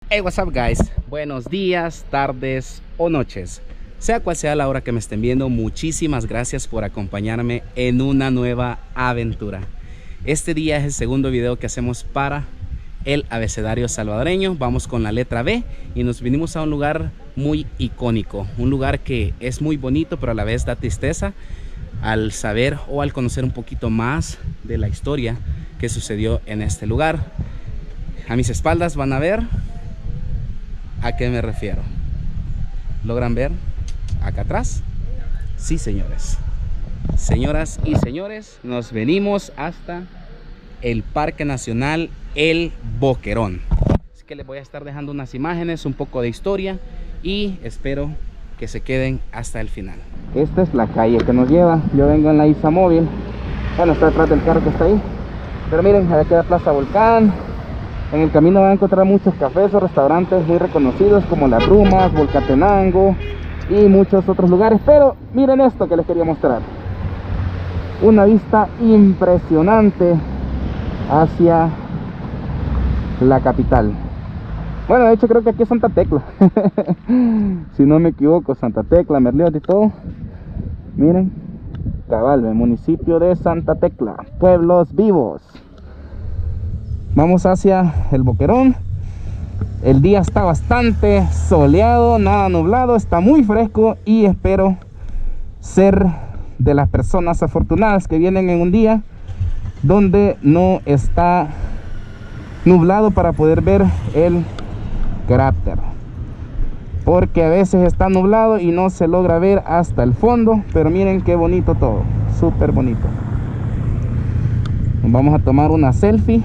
Hey, what's up guys, buenos días, tardes o noches, sea cual sea la hora que me estén viendo. Muchísimas gracias por acompañarme en una nueva aventura. Este día es el segundo video que hacemos para el abecedario salvadoreño. Vamos con la letra B y nos vinimos a un lugar muy icónico, un lugar que es muy bonito pero a la vez da tristeza al saber o al conocer un poquito más de la historia que sucedió en este lugar. A mis espaldas van a ver ¿a qué me refiero? ¿Logran ver acá atrás? Sí, señores. Señoras y señores, nos venimos hasta el Parque Nacional El Boquerón. Así que les voy a estar dejando unas imágenes, un poco de historia y espero que se queden hasta el final. Esta es la calle que nos lleva. Yo vengo en la Isamóvil. Bueno, está detrás del carro que está ahí. Pero miren, aquí queda Plaza Volcán. En el camino van a encontrar muchos cafés o restaurantes muy reconocidos como Las Brumas, Volcatenango y muchos otros lugares. Pero miren esto que les quería mostrar. Una vista impresionante hacia la capital. Bueno, de hecho creo que aquí es Santa Tecla. Si no me equivoco, Santa Tecla, Merliot y todo. Miren, cabal, el municipio de Santa Tecla, Pueblos Vivos. Vamos hacia el Boquerón. El día está bastante soleado, nada nublado, está muy fresco y espero ser de las personas afortunadas que vienen en un día donde no está nublado para poder ver el cráter, porque a veces está nublado y no se logra ver hasta el fondo. Pero miren qué bonito todo, súper bonito. Nos vamos a tomar una selfie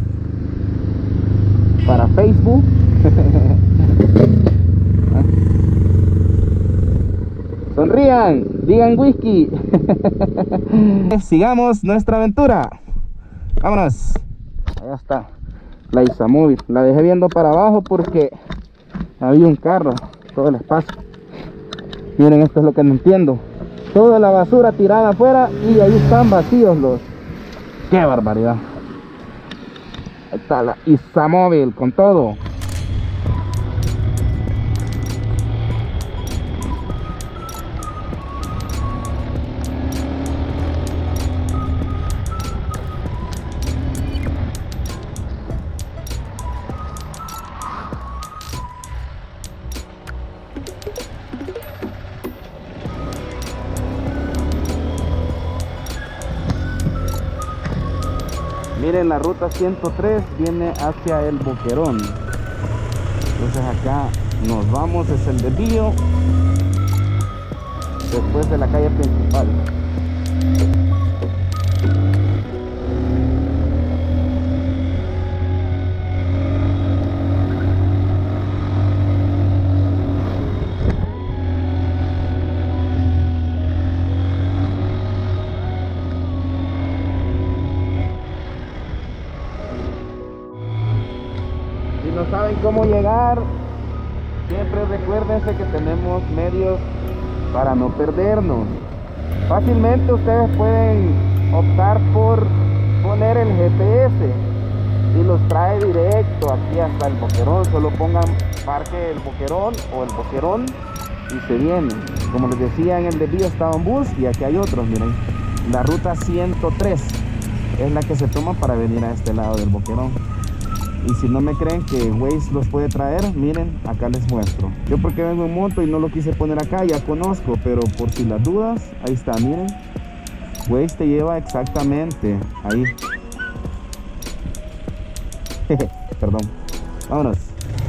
para Facebook. Sonrían, digan whisky. Sigamos nuestra aventura. Vámonos. Allá está la Isamóvil. La dejé viendo para abajo porque había un carro, todo el espacio. Miren, esto es lo que no entiendo. Toda la basura tirada afuera y ahí están vacíos los. ¡Qué barbaridad! Ahí está la Isamóvil con todo. Miren, la ruta 103 viene hacia el Boquerón. Entonces acá nos vamos, es el desvío después de la calle principal. Si no saben cómo llegar, siempre recuérdense que tenemos medios para no perdernos. Fácilmente ustedes pueden optar por poner el GPS y los trae directo aquí hasta el Boquerón. Solo pongan Parque El Boquerón o El Boquerón y se vienen. Como les decía, en el desvío estaba un bus y aquí hay otros. Miren, la ruta 103 es la que se toma para venir a este lado del Boquerón. Y si no me creen que Waze los puede traer, miren, acá les muestro. Yo porque vengo en moto y no lo quise poner acá, ya conozco, pero por si las dudas, ahí está, miren. Waze te lleva exactamente ahí. Perdón. Vámonos.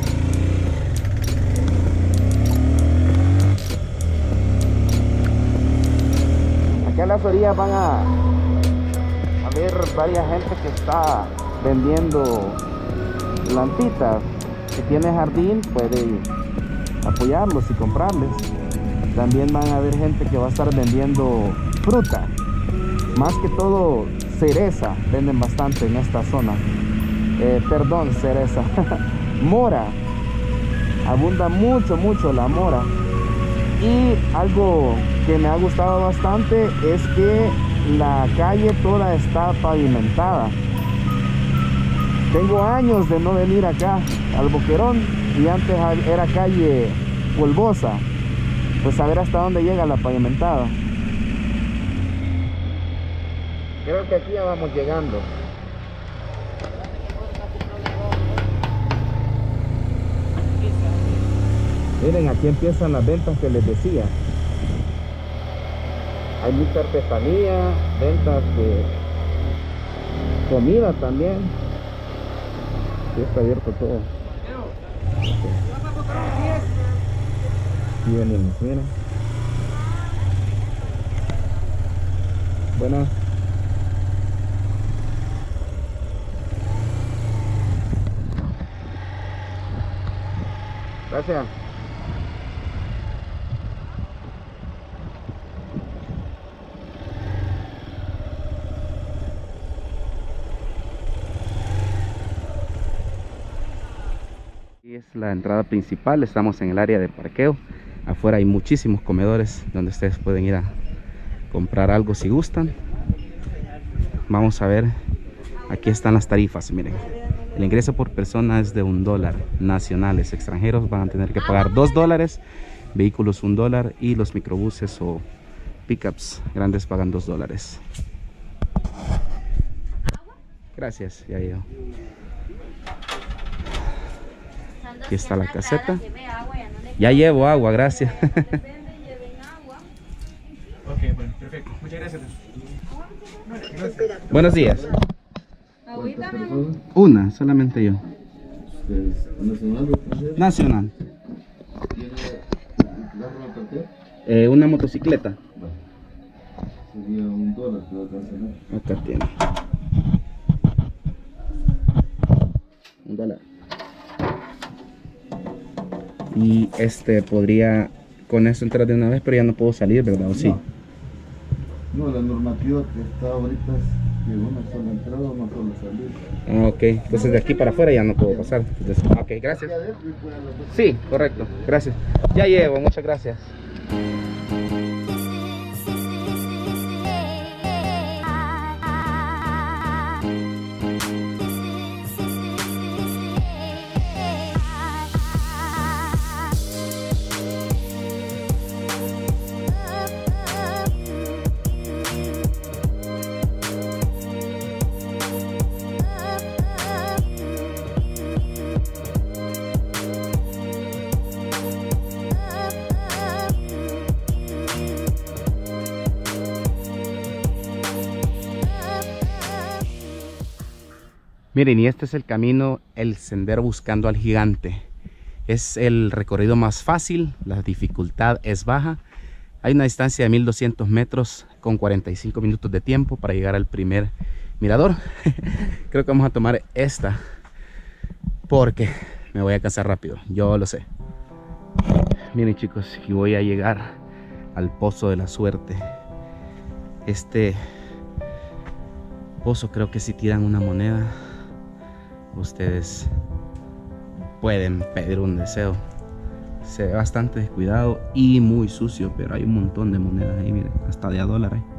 Acá en las orillas van a ver varias gente que está vendiendo lampitas. Si tiene jardín puede apoyarlos y comprarles. También van a haber gente que va a estar vendiendo fruta, más que todo cereza, venden bastante en esta zona. Perdón, cereza. Mora, abunda mucho la mora. Y algo que me ha gustado bastante es que la calle toda está pavimentada. Tengo años de no venir acá al Boquerón y antes era calle polvosa. Pues a ver hasta dónde llega la pavimentada. Creo que aquí ya vamos llegando. Miren, aquí empiezan las ventas que les decía. Hay mucha artesanía, ventas de comida también. Aquí está abierto todo. Aquí venimos, miren. Buenas. Gracias. Aquí es la entrada principal, estamos en el área de parqueo. Afuera hay muchísimos comedores donde ustedes pueden ir a comprar algo si gustan. Vamos a ver, aquí están las tarifas, miren. El ingreso por persona es de $1. Nacionales, extranjeros van a tener que pagar $2. Vehículos $1 y los microbuses o pickups grandes pagan $2. Gracias, ya llego. Aquí está la caseta. Ya llevo agua, gracias. Ok, bueno, perfecto. Muchas gracias. Buenos días. Una, solamente yo. ¿Nacional o extranjero? Nacional. ¿Tiene carro a parquear? Una motocicleta. Sería $1 que va a cancelar. Acá tiene. $1. Y podría con eso entrar de una vez, pero ya no puedo salir, ¿verdad? ¿O sí? No, la normativa que está ahorita es que una sola entrada, una sola salida. Ah, ok. Entonces de aquí para afuera ya no puedo pasar. Entonces, ok, gracias. Sí, correcto. Gracias. Ya llevo, muchas gracias. Miren, y este es el camino, el sendero buscando al gigante. Es el recorrido más fácil, la dificultad es baja. Hay una distancia de 1200 metros con 45 minutos de tiempo para llegar al primer mirador. Creo que vamos a tomar esta porque me voy a cansar rápido, yo lo sé. Miren chicos, y voy a llegar al Pozo de la Suerte. Este pozo, creo que si tiran una moneda ustedes pueden pedir un deseo. Se ve bastante descuidado y muy sucio, pero hay un montón de monedas ahí, miren, hasta de $1 ahí.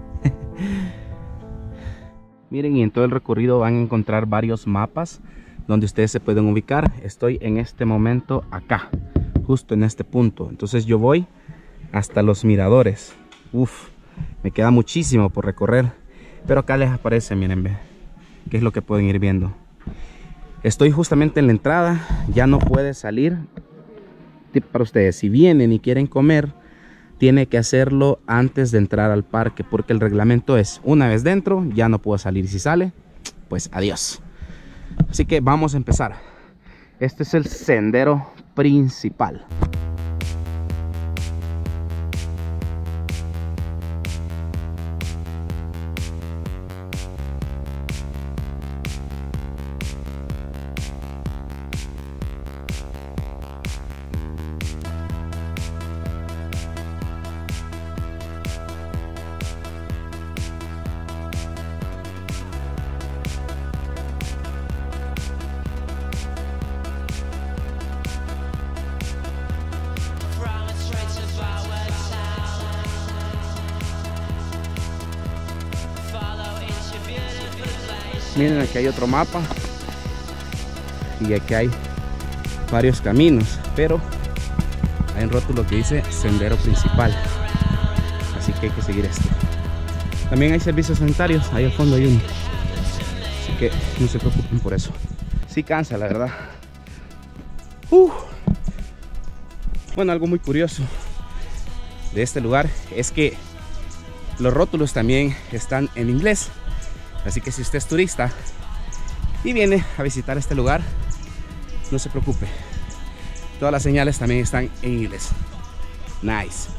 Miren, y en todo el recorrido van a encontrar varios mapas donde ustedes se pueden ubicar. Estoy en este momento acá, justo en este punto. Entonces yo voy hasta los miradores. Uf, me queda muchísimo por recorrer, pero acá les aparece, miren, ve, qué es lo que pueden ir viendo. Estoy justamente en la entrada, ya no puede salir. Tip para ustedes, si vienen y quieren comer, tiene que hacerlo antes de entrar al parque, porque el reglamento es, una vez dentro, ya no puedo salir. Si sale, pues adiós. Así que vamos a empezar. Este es el sendero principal. Miren, aquí hay otro mapa. y aquí hay varios caminos, pero hay un rótulo que dice sendero principal, así que hay que seguir este. También hay servicios sanitarios, ahí al fondo hay uno, así que no se preocupen por eso. Sí cansa, la verdad. Bueno, algo muy curioso de este lugar es que los rótulos también están en inglés, así que si usted es turista y viene a visitar este lugar, no se preocupe, todas las señales también están en inglés. Nice.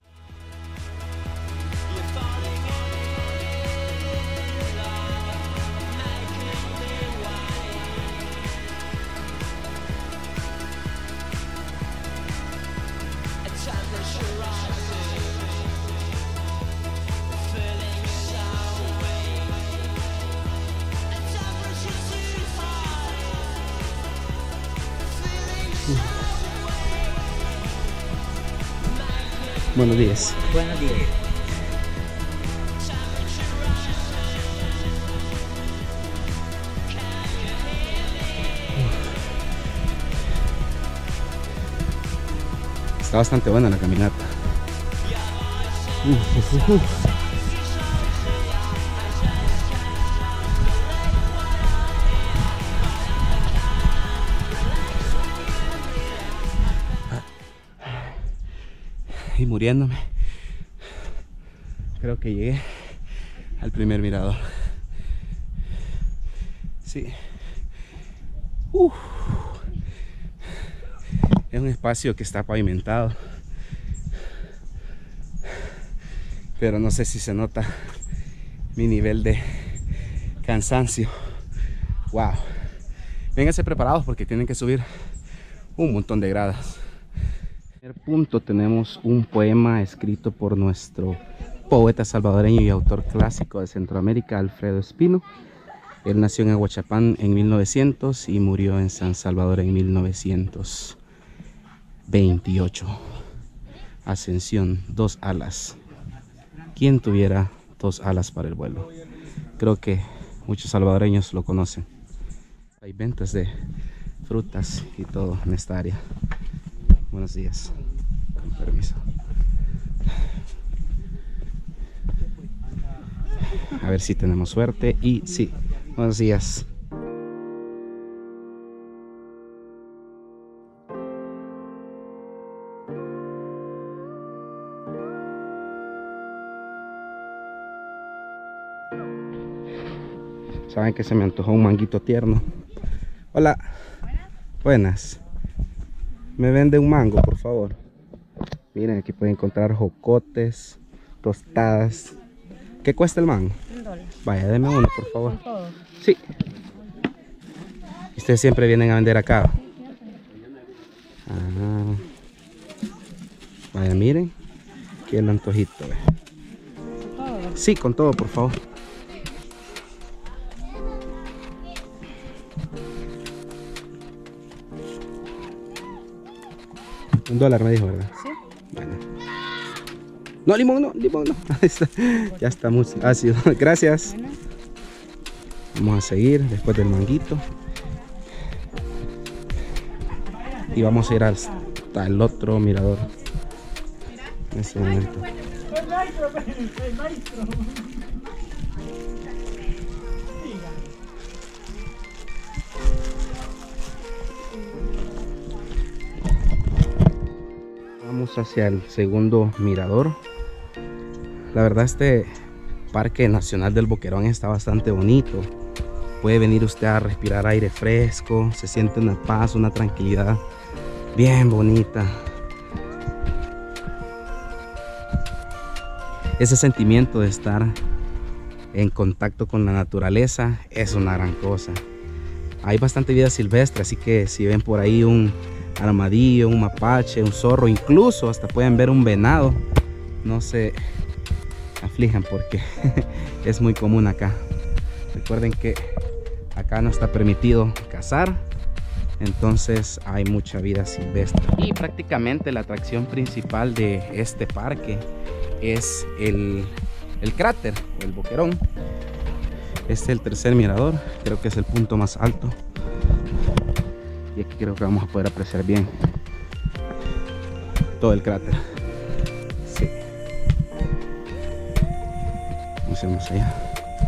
Buenos días. Buenos días. Está bastante buena la caminata. Y muriéndome, creo que llegué al primer mirador. Sí. Es un espacio que está pavimentado, pero no sé si se nota mi nivel de cansancio. Wow. Vénganse preparados porque tienen que subir un montón de gradas. En el primer punto tenemos un poema escrito por nuestro poeta salvadoreño y autor clásico de Centroamérica, Alfredo Espino. Él nació en Aguachapán en 1900 y murió en San Salvador en 1928. Ascensión, 2 alas. ¿Quién tuviera 2 alas para el vuelo? Creo que muchos salvadoreños lo conocen. Hay ventas de frutas y todo en esta área. Buenos días, con permiso. A ver si tenemos suerte. Y sí, buenos días. Saben que se me antojó un manguito tierno. Hola. Buenas. Me vende un mango, por favor. Miren, aquí pueden encontrar jocotes, tostadas. ¿Qué cuesta el mango? $1. Vaya, deme uno, por favor. ¿Con todo? Sí. Ustedes siempre vienen a vender acá. Ah. Vaya, miren. Aquí el antojito. ¿Con todo? Sí, con todo, por favor. $1 me dijo, ¿verdad? Sí. Bueno. No, limón no, limón no. Ya está muy ácido. Gracias. Bueno. Vamos a seguir después del manguito. Y vamos a ir hasta el otro mirador. En este momento. Vamos hacia el segundo mirador. La verdad, este Parque Nacional del Boquerón está bastante bonito. Puede venir usted a respirar aire fresco, se siente una paz, una tranquilidad bien bonita. Ese sentimiento de estar en contacto con la naturaleza es una gran cosa. Hay bastante vida silvestre, así que si ven por ahí un armadillo, un mapache, un zorro, incluso hasta pueden ver un venado, no se aflijan porque es muy común acá. Recuerden que acá no está permitido cazar, entonces hay mucha vida silvestre. Y prácticamente la atracción principal de este parque es el cráter o el boquerón. Este es el tercer mirador, creo que es el punto más alto. Y aquí creo que vamos a poder apreciar bien todo el cráter. Sí. Vamos a ir más allá.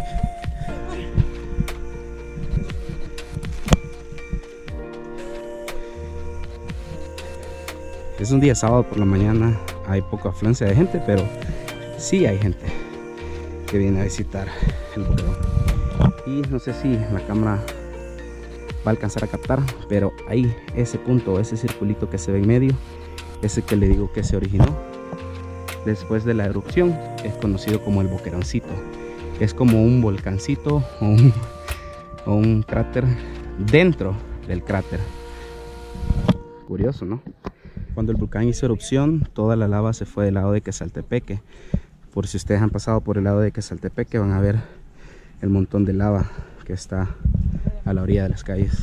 Es un día sábado por la mañana, hay poca afluencia de gente, pero sí hay gente que viene a visitar el boquerón. Y no sé si la cámara va a alcanzar a captar, pero ahí ese punto, ese circulito que se ve en medio, ese que le digo que se originó después de la erupción, es conocido como el Boqueroncito. Es como un volcancito o un cráter dentro del cráter. Curioso, ¿no? Cuando el volcán hizo erupción, toda la lava se fue del lado de Quesaltepeque. Por si ustedes han pasado por el lado de Quesaltepeque, van a ver el montón de lava que está a la orilla de las calles.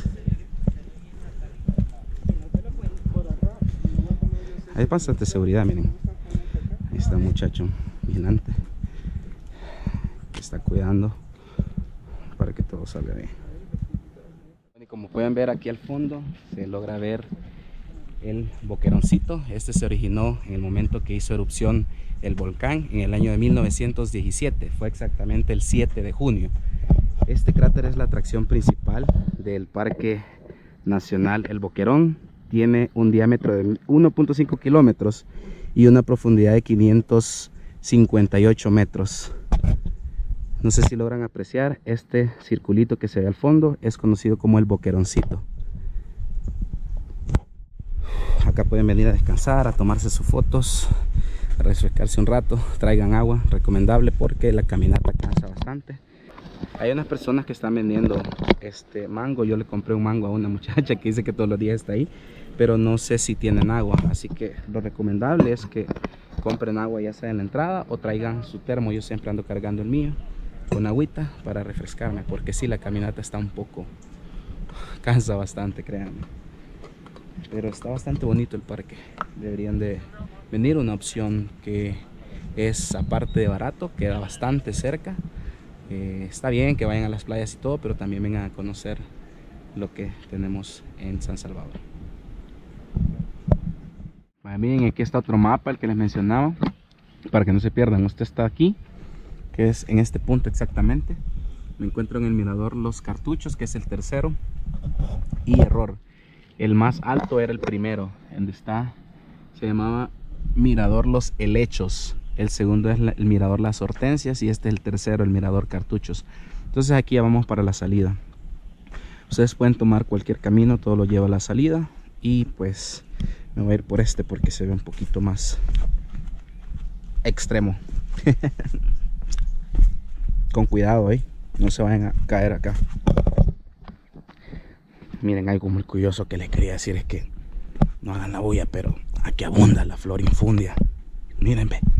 Hay bastante seguridad, miren. Ahí está un muchacho vigilante que está cuidando para que todo salga bien. Y como pueden ver aquí al fondo, se logra ver el Boqueroncito. Este se originó en el momento que hizo erupción el volcán en el año de 1917. Fue exactamente el 7 de junio. Este cráter es la atracción principal del Parque Nacional El Boquerón. Tiene un diámetro de 1.5 kilómetros y una profundidad de 558 metros. No sé si logran apreciar este circulito que se ve al fondo, es conocido como el Boqueroncito. Acá pueden venir a descansar, a tomarse sus fotos, a refrescarse un rato. Traigan agua, recomendable porque la caminata cansa bastante. Hay unas personas que están vendiendo mango. Yo le compré un mango a una muchacha que dice que todos los días está ahí, pero no sé si tienen agua, así que lo recomendable es que compren agua ya sea en la entrada o traigan su termo. Yo siempre ando cargando el mío con agüita para refrescarme, porque si la caminata está un poco, cansa bastante, créanme, pero está bastante bonito el parque. Deberían de venir, una opción que es, aparte de barato, queda bastante cerca. Está bien que vayan a las playas y todo, pero también vengan a conocer lo que tenemos en San Salvador. Bueno, miren, aquí está otro mapa, el que les mencionaba, para que no se pierdan. Usted está aquí, que es en este punto exactamente. Me encuentro en el mirador Los Cartuchos, que es el tercero. Y error, el más alto era el primero, donde está, se llamaba Mirador Los Helechos. El segundo es el mirador Las Hortensias y este es el tercero, el mirador Cartuchos. Entonces aquí ya vamos para la salida. Ustedes pueden tomar cualquier camino, todo lo lleva a la salida. Y pues me voy a ir por este porque se ve un poquito más extremo. Con cuidado, no se vayan a caer acá. Miren, algo muy curioso que les quería decir es que no hagan la bulla, pero aquí abunda la flor infundia. Miren, ve.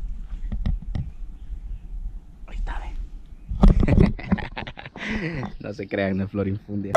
Ahí está, ve. No se crean, no es flor infundia.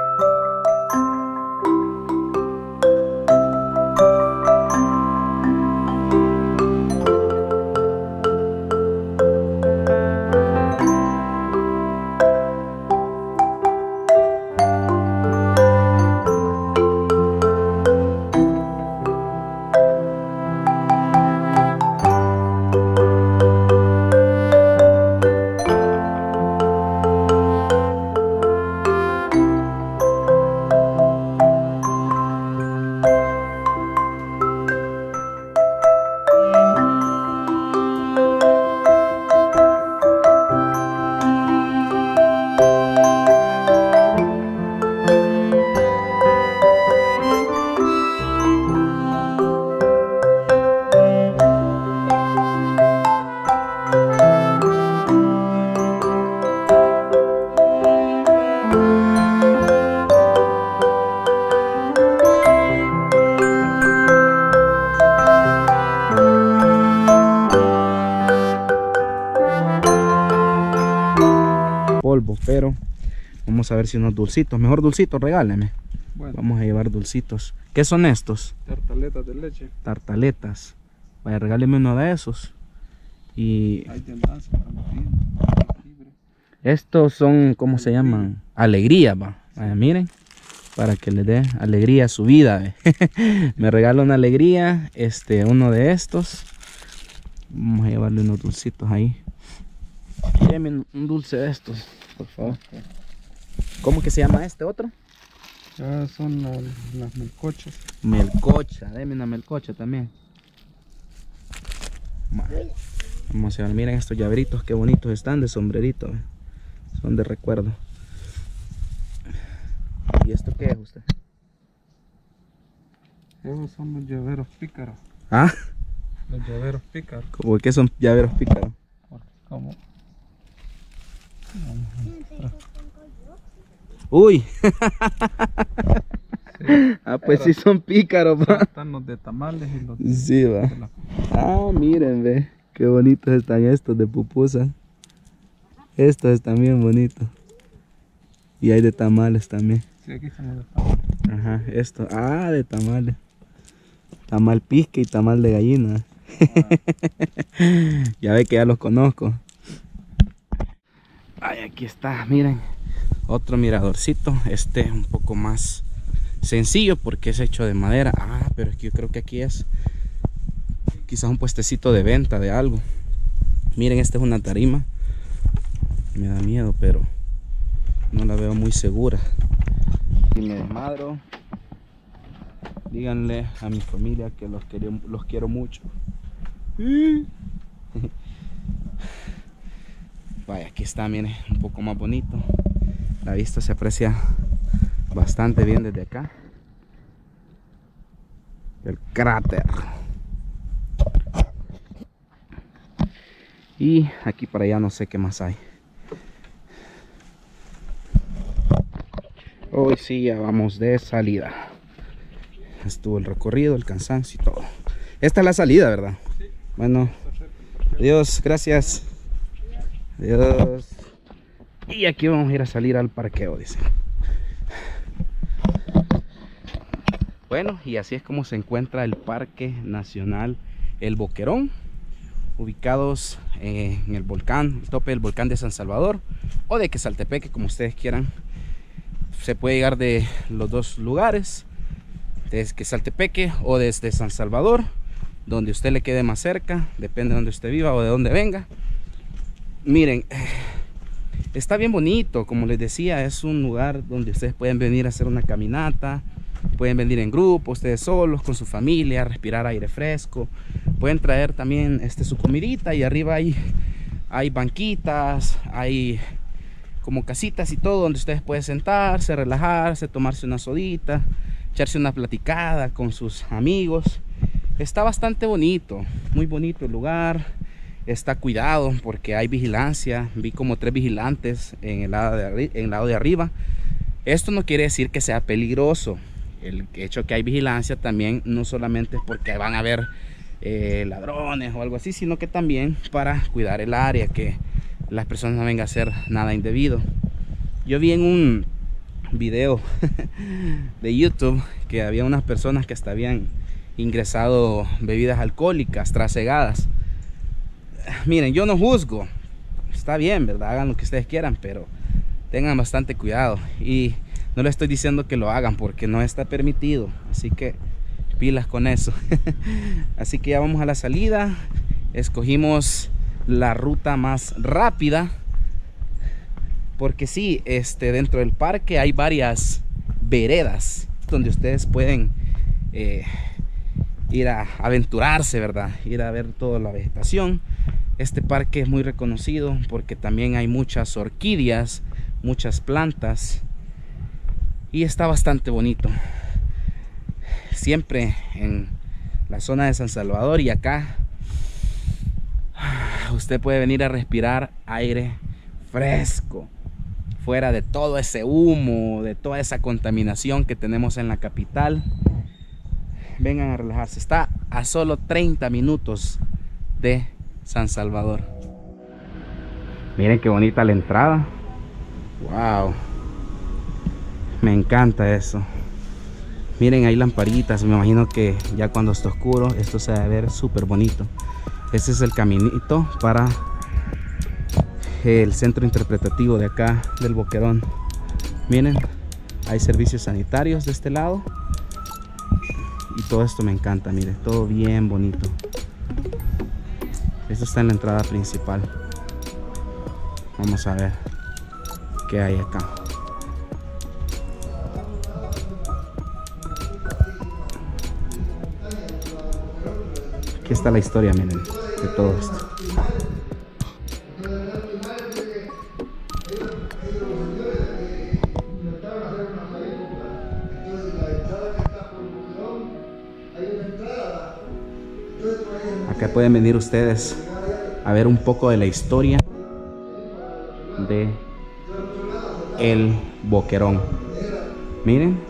Pero vamos a ver si unos dulcitos, mejor dulcitos, regáleme. Bueno. Vamos a llevar dulcitos. ¿Qué son estos? Tartaletas de leche. Tartaletas. Vaya, regáleme uno de esos. Y Hay de masa para morir. estos son, ¿cómo se llaman? Alegría, va. Vaya, miren. para que le dé alegría a su vida. Me regala una alegría, uno de estos. Vamos a llevarle unos dulcitos ahí. Deme un dulce de estos, por favor. ¿Cómo que se llama este otro? Ya son las melcochas. Melcocha, deme una melcocha también. Vamos a ver, miren estos llaveritos, qué bonitos están de sombrerito. Son de recuerdo. ¿Y esto qué es usted? Esos son los llaveros pícaros. ¿Ah? Los llaveros pícaros. ¿Cómo que son llaveros pícaros? ¿Cómo? Uy. Sí. Ah, pues sí son pícaros, va. Están los de tamales y los de... Sí, va. de la... Ah, miren, ve. Qué bonitos están estos de pupusa. Estos están bien bonitos. Y hay de tamales también. Sí, aquí están los de tamales. Ajá, esto. Ah, de tamales. Tamal pisque y tamal de gallina. Ya ve que ya los conozco. Ay, aquí está, miren. Otro miradorcito. Un poco más sencillo porque es hecho de madera. Ah, pero es que yo creo que aquí es quizás un puestecito de venta de algo. Miren, esta es una tarima. Me da miedo, pero no la veo muy segura. Y me desmadro. Díganle a mi familia que los quiero mucho. Vaya, aquí está, miren, un poco más bonito. La vista se aprecia bastante bien desde acá. El cráter. Y aquí para allá no sé qué más hay. Hoy sí ya vamos de salida. Estuvo el recorrido, el cansancio y todo. Esta es la salida, ¿verdad? Sí. Bueno, adiós, gracias. Adiós. Y aquí vamos a ir a salir al parqueo, dice. Bueno, y así es como se encuentra el Parque Nacional El Boquerón, ubicados en el volcán, el tope del volcán de San Salvador o de Quesaltepeque, como ustedes quieran. Se puede llegar de los dos lugares, desde Quesaltepeque o desde San Salvador, donde usted le quede más cerca, depende de donde usted viva o de donde venga. Miren, está bien bonito, como les decía, es un lugar donde ustedes pueden venir a hacer una caminata, pueden venir en grupo, ustedes solos, con su familia, respirar aire fresco. Pueden traer también su comidita y arriba hay banquitas, hay como casitas y todo donde ustedes pueden sentarse, relajarse, tomarse una sodita, echarse una platicada con sus amigos. Está bastante bonito, muy bonito el lugar. Está cuidado porque hay vigilancia. Vi como 3 vigilantes en el lado de arriba. Esto no quiere decir que sea peligroso. El hecho que hay vigilancia también no solamente es porque van a haber ladrones o algo así, sino que también para cuidar el área, que las personas no vengan a hacer nada indebido. Yo vi en un video de YouTube que había unas personas que hasta habían ingresado bebidas alcohólicas trasegadas. Miren, yo no juzgo, está bien, ¿verdad? Hagan lo que ustedes quieran, pero tengan bastante cuidado. Y no les estoy diciendo que lo hagan porque no está permitido, así que pilas con eso. Así que ya vamos a la salida. Escogimos la ruta más rápida porque sí, dentro del parque hay varias veredas donde ustedes pueden ir a aventurarse, ¿verdad? Ir a ver toda la vegetación. Este parque es muy reconocido porque también hay muchas orquídeas, muchas plantas y está bastante bonito. Siempre en la zona de San Salvador y acá usted puede venir a respirar aire fresco, fuera de todo ese humo, de toda esa contaminación que tenemos en la capital. Vengan a relajarse. Está a solo 30 minutos de San Salvador. Miren qué bonita la entrada. Wow, me encanta eso. Miren, hay lamparitas. Me imagino que ya cuando está oscuro esto se va a ver súper bonito. Este es el caminito para el centro interpretativo de acá del Boquerón. Miren, Hay servicios sanitarios de este lado. Y todo esto me encanta, mire, todo bien bonito. Esto está en la entrada principal. Vamos a ver qué hay acá. Aquí está la historia, miren, de todo esto. Acá pueden venir ustedes a ver un poco de la historia de el Boquerón. Miren,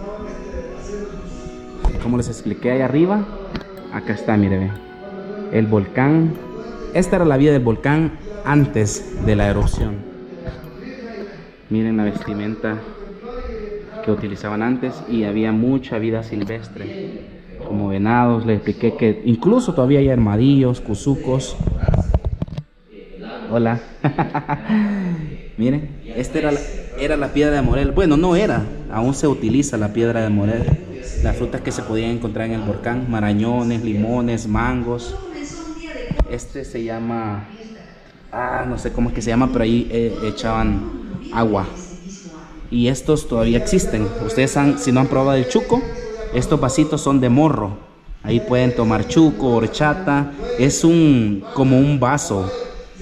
como les expliqué ahí arriba, acá está, miren, el volcán. Esta era la vida del volcán antes de la erupción. Miren la vestimenta que utilizaban antes, y había mucha vida silvestre, como venados. Les expliqué que incluso todavía hay armadillos, cuzucos. Hola. Miren, esta era la piedra de Morel. Bueno, no era, aún se utiliza la piedra de Morel. Las frutas que se podían encontrar en el volcán: marañones, limones, mangos. Este se llama, no sé cómo es que se llama, pero ahí echaban agua. Y estos todavía existen. Ustedes si no han probado el chuco, estos vasitos son de morro. Ahí pueden tomar chuco, horchata. Es como un vaso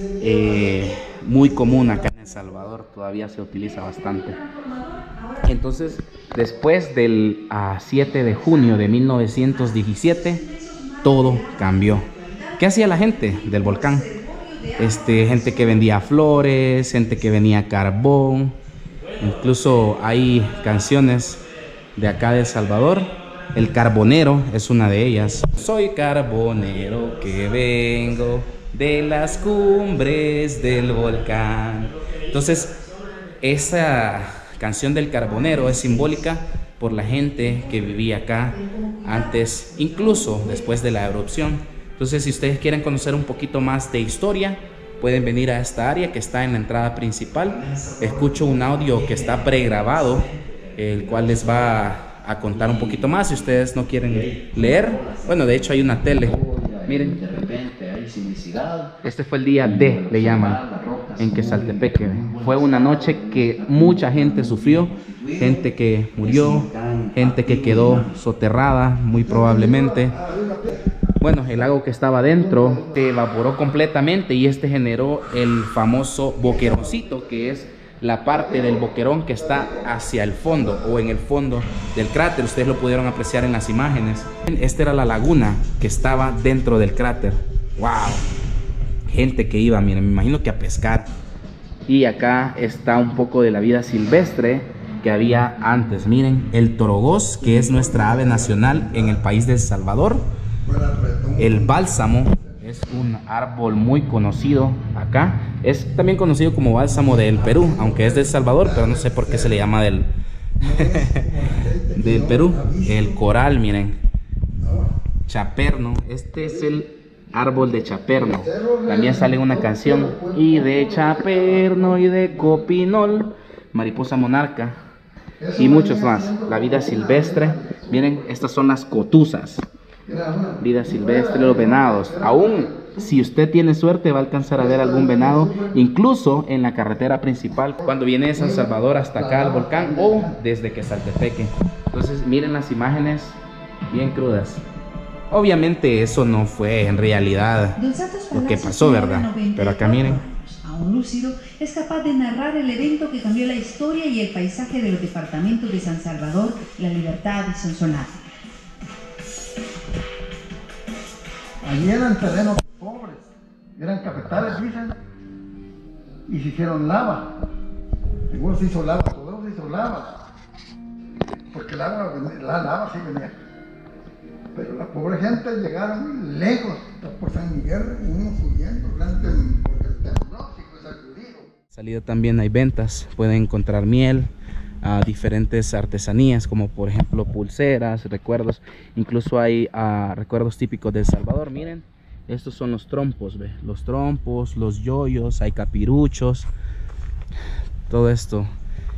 muy común acá en El Salvador. Todavía se utiliza bastante. Entonces, después del 7 de junio de 1917, todo cambió. ¿Qué hacía la gente del volcán? Gente que vendía flores, gente que vendía carbón. Incluso hay canciones de acá de El Salvador. El Carbonero es una de ellas. Soy carbonero que vengo de las cumbres del volcán. Entonces, esa canción del Carbonero es simbólica por la gente que vivía acá antes, incluso después de la erupción. Entonces, si ustedes quieren conocer un poquito más de historia, pueden venir a esta área que está en la entrada principal. Escucho un audio que está pregrabado, el cual les va a contar un poquito más si ustedes no quieren leer. Bueno, de hecho hay una tele. Miren, este fue el día D, le llaman, en Quesaltepeque. Fue una noche que mucha gente sufrió, gente que murió, gente que quedó soterrada, muy probablemente. Bueno, el lago que estaba adentro se evaporó completamente, y este generó el famoso boqueroncito, que es la parte del boquerón que está hacia el fondo o en el fondo del cráter. Ustedes lo pudieron apreciar en las imágenes. Esta era la laguna que estaba dentro del cráter. ¡Wow! Gente que iba, miren, me imagino que a pescar. Y acá está un poco de la vida silvestre que había antes. Miren, el torogós, que es nuestra ave nacional en el país de El Salvador. El bálsamo es un árbol muy conocido acá. Es también conocido como bálsamo del Perú, aunque es de El Salvador, pero no sé por qué se le llama del Perú. El coral, miren. Chaperno, este es el árbol de chaperno. También sale una canción. Y de chaperno y de copinol, mariposa monarca y muchos más. La vida silvestre. Miren, estas son las cotuzas. Vida silvestre, los venados. Aún si usted tiene suerte va a alcanzar a ver algún venado, incluso en la carretera principal, cuando viene de San Salvador hasta acá al volcán, o desde Quesaltepeque. Entonces miren las imágenes bien crudas. Obviamente eso no fue en realidad lo que pasó, ¿verdad? Pero acá miren. Aún lúcido, es capaz de narrar el evento que cambió la historia y el paisaje de los departamentos de San Salvador, La Libertad y Sonsonate. Allí eran terrenos pobres, eran cafetales, dicen, y se hicieron lava. Ninguno se hizo lava, todo se hizo lava, porque la lava sí venía. Pero la pobre gente llegaron lejos, por San Miguel, uno subiendo, porque el temblor sí fue sacudido. Salida también hay ventas, pueden encontrar miel, diferentes artesanías, como por ejemplo pulseras, recuerdos. Incluso hay recuerdos típicos de El Salvador. Miren, estos son los trompos, ¿ve? Los trompos, los yoyos, hay capiruchos, todo esto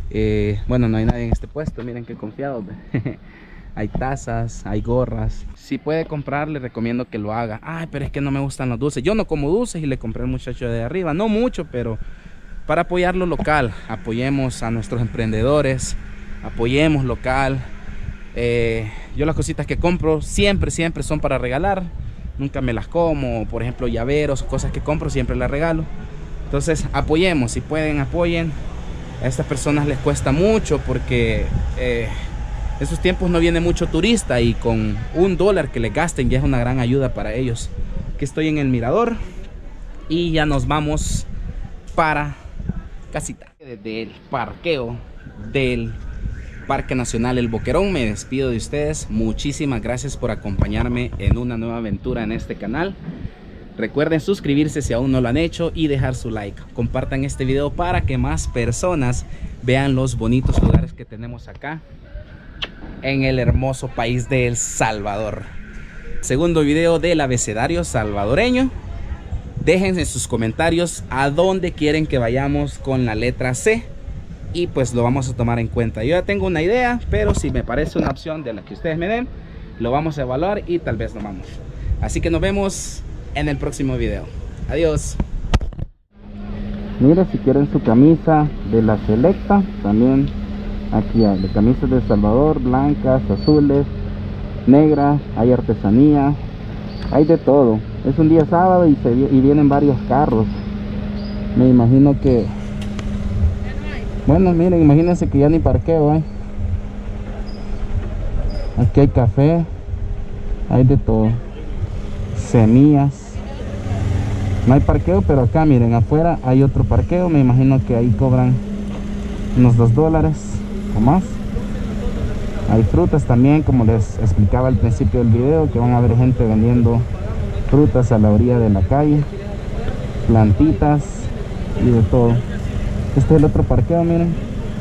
Bueno, no hay nadie en este puesto, miren qué confiado. Hay tazas, hay gorras. Si puede comprar, le recomiendo que lo haga. Ay, pero es que no me gustan los dulces. Yo no como dulces y le compré al muchacho de arriba. No mucho, pero para apoyar lo local. Apoyemos a nuestros emprendedores, apoyemos local. Yo las cositas que compro siempre son para regalar. Nunca me las como. Por ejemplo, llaveros, cosas que compro, siempre las regalo. Entonces apoyemos, si pueden, apoyen. A estas personas les cuesta mucho porque en esos tiempos no viene mucho turista, y con $1 que les gasten ya es una gran ayuda para ellos. Aquí estoy en el mirador y ya nos vamos para casita. Desde el parqueo del Parque Nacional El Boquerón me despido de ustedes. Muchísimas gracias por acompañarme en una nueva aventura en este canal. Recuerden suscribirse si aún no lo han hecho y dejar su like. Compartan este video para que más personas vean los bonitos lugares que tenemos acá en el hermoso país de El Salvador. Segundo video del abecedario salvadoreño. Déjense sus comentarios a dónde quieren que vayamos con la letra C, y pues lo vamos a tomar en cuenta. Yo ya tengo una idea, pero si me parece una opción de la que ustedes me den, lo vamos a evaluar y tal vez lo vamos. Así que nos vemos en el próximo video. Adiós. Mira, si quieren su camisa de la Selecta, también aquí hay de camisas de El Salvador, blancas, azules, negras, hay artesanía, hay de todo. Es un día sábado y vienen varios carros. Me imagino que, bueno, miren, imagínense que ya ni parqueo hay. Aquí hay café, hay de todo, semillas. No hay parqueo, pero acá miren, afuera hay otro parqueo. Me imagino que ahí cobran unos $2 o más. Hay frutas también, como les explicaba al principio del video, que van a ver gente vendiendo frutas a la orilla de la calle, plantitas y de todo. Este es el otro parqueo, miren,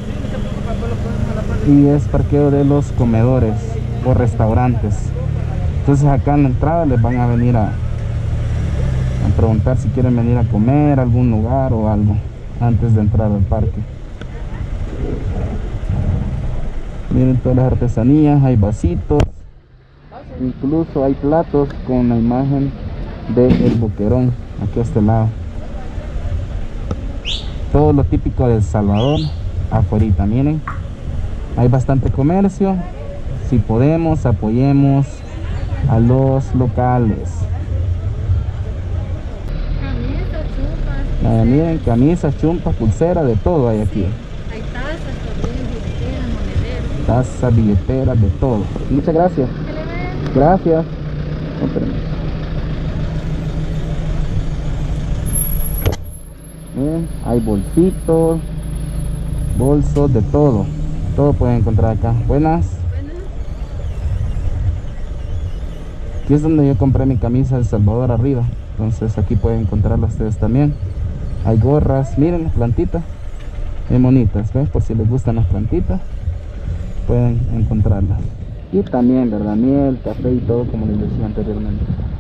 y es parqueo de los comedores o restaurantes. Entonces acá en la entrada les van a venir a preguntar si quieren venir a comer a algún lugar o algo antes de entrar al parque. Miren todas las artesanías, hay vasitos, incluso hay platos con la imagen de El Boquerón aquí a este lado. Todo lo típico de El Salvador afuera, miren. Hay bastante comercio. Si podemos, apoyemos a los locales. Miren, camisas, chumpas, pulseras, de todo hay aquí. Hay tazas también, billeteras, monederos. Tazas, billeteras, de todo. Muchas gracias. Gracias. Miren, hay bolsitos, bolsos, de todo. Todo pueden encontrar acá. Buenas. Aquí es donde yo compré mi camisa de El Salvador arriba. Entonces aquí pueden encontrarla ustedes también. Hay gorras, miren las plantitas, muy bonitas, ¿ves? Por si les gustan las plantitas, pueden encontrarlas. Y también, ¿verdad? Miel, café y todo, como les decía anteriormente.